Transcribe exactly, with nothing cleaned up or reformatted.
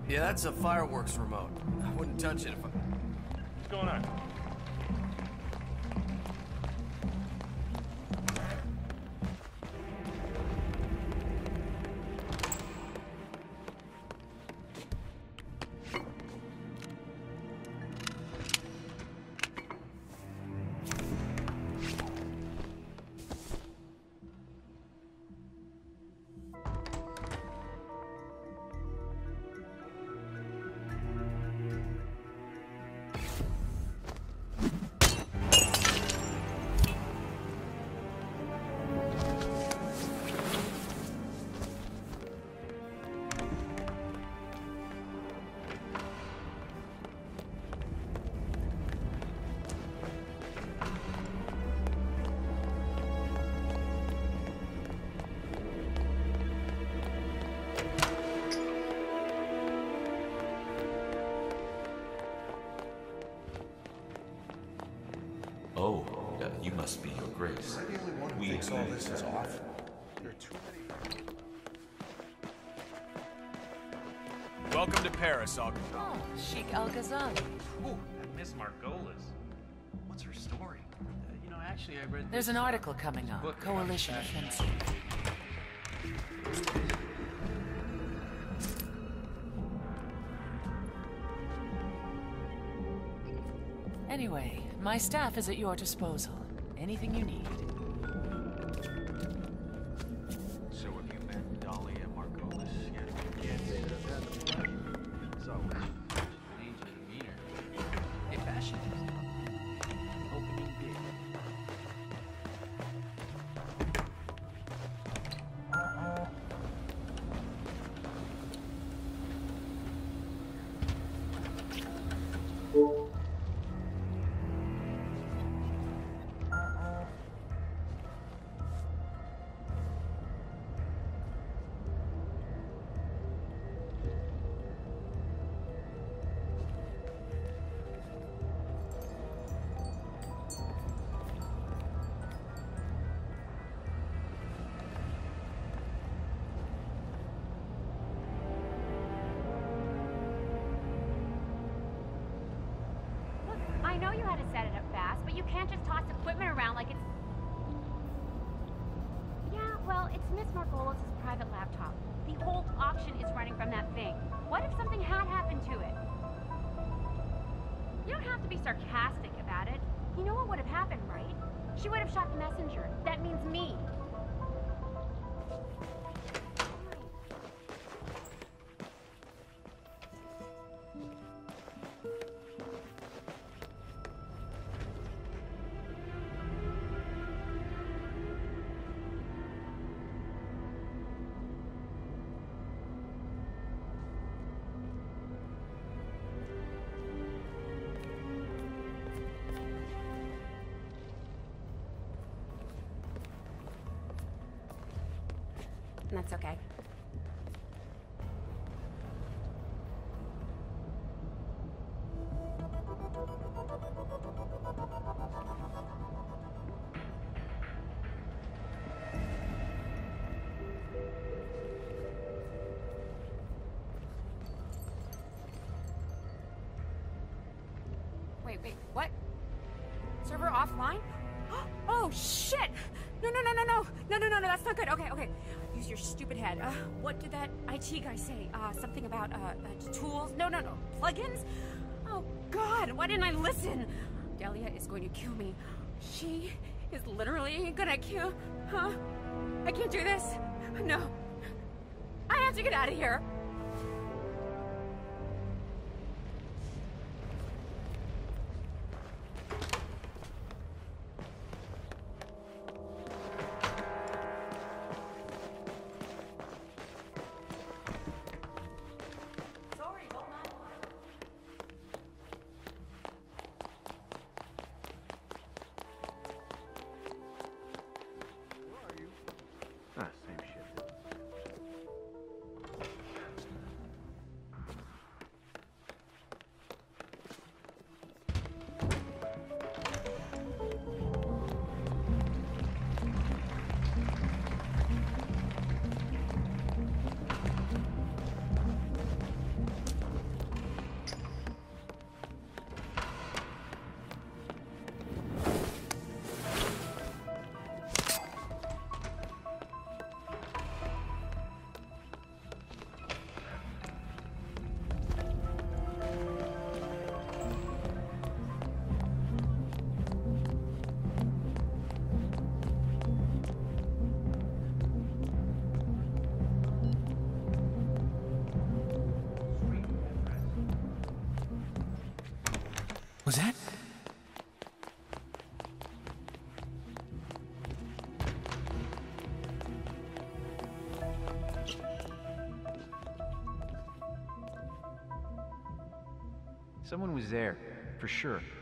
Yeah, that's a fireworks remote. I wouldn't touch it if I... What's going on? Oh, uh, you must be Your Grace. Am I the only one who We thinks all agree. this is off? There are too many. Welcome to Paris, Aug. Oh, Sheik Al-Ghazali. Ooh, that Miss Margolis. What's her story? Uh, you know, actually, I read. There's an article coming up. book about Coalition fashion. Offensive. Anyway, my staff is at your disposal. Anything you need. So have you met Dahlia Margolis yet? Yes. So, change in demeanor. Hey, fashion is opening big. I know you had to set it up fast, but you can't just toss equipment around like it's... Yeah, well, it's Miss Margolis' private laptop. The whole auction is running from that thing. What if something had happened to it? You don't have to be sarcastic about it. You know what would have happened, right? She would have shot the messenger. That means me. And that's okay. Wait, wait, what? Server offline? Oh, shit! No, no, no, no, no! No, no, no, no, that's not good. Okay, okay. Use your stupid head. Uh, what did that I T guy say? Uh, something about, uh, uh, tools? No, no, no. Plugins? Oh, God, why didn't I listen? Dahlia is going to kill me. She is literally gonna kill... Huh? I can't do this. No. I have to get out of here. Ah, same shit. Was that? Someone was there, for sure.